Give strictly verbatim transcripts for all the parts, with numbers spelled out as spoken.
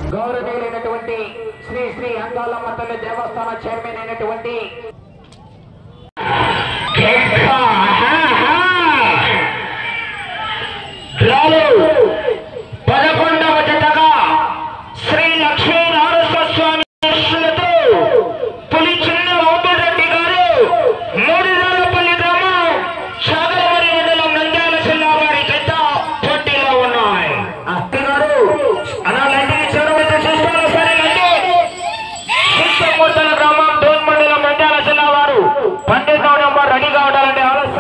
గౌరవనీయులైనటువంటి శ్రీ శ్రీ అంగాలమ్మ తల్లి దేవస్థాన చైర్మన్ అయినటువంటి పదకొండవ జతగా శ్రీ లక్ష్మీ నారస్వామి పులి చిన్న ఓపిరెడ్డి గారు మూడుపల్లి గ్రామం సాగరవరి మండలం నంద్యాల జిల్లా వారి జత పోటీలో ఉన్నాయి. గ్రామం దోన్ మండలం నంద్యాల జిల్లా వారు పన్నెండవ నెంబర్ రెడీగా ఉండాలంటే ఆలస్యం.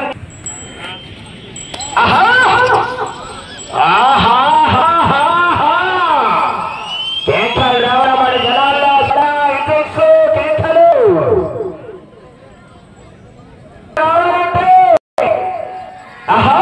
కేకలు రావడం జనాల్లో కేకలు ఆహా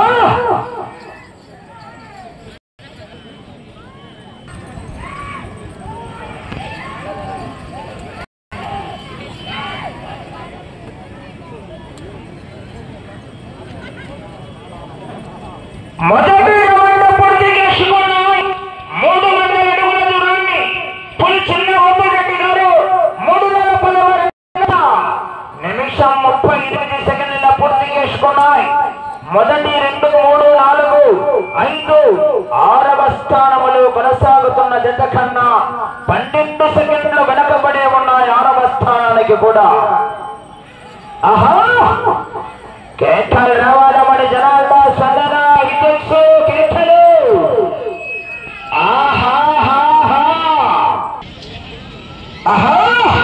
మొదటి రౌండ్ పూర్తి చేసుకున్నాయి. మూడు వందల అడుగుల దూరాన్ని పులి చిన్న ఓపిరెడ్డి గారు మూడు వందల నిమిషం ముప్పై ఎనిమిది సెకండ్ల పూర్తి చేసుకున్నాయి. మొదటి రెండు మూడు నాలుగు ఐదు ఆరవ స్థానములు కొనసాగుతున్న జత కన్నా పన్నెండు సెకండ్లు వెనకబడే ఉన్నాయి ఆరవ స్థానానికి కూడా. ఆహా కేకలు రావాలమని జనాల్లో సదన తెలుసు కేకలు. ఆహాహా ఆహా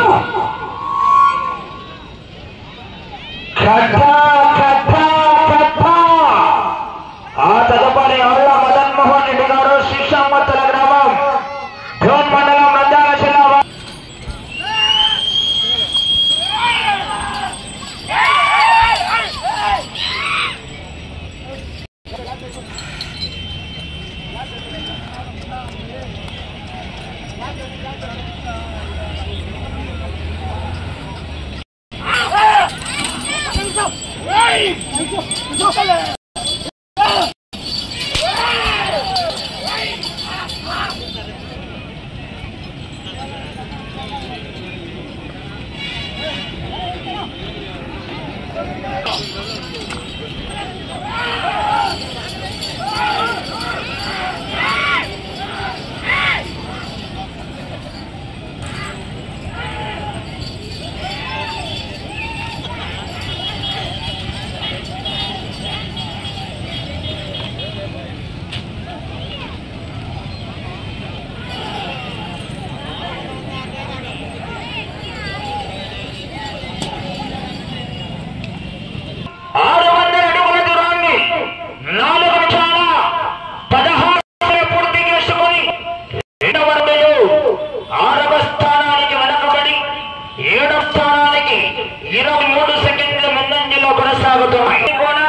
కథ కథ కథ. ఆ తదుపరి ఆళ్ళ మదన్మోహన్ రెడ్డి గారు శిక్షామత్తల గ్రామం ధోన్ మండలం నంద్యాల జిల్లా. ఆరు వందల అడుగుల దూరాన్ని నాలుగు నిమిషాల పదహారు పూర్తి చేసుకుని రెండవ రౌండ్లో ఆరవ స్థానానికి వెనకబడి ఏడవ స్థానానికి ఇరవై మూడు సెకండ్ల ముందంజలో కొనసాగుతున్నాయి.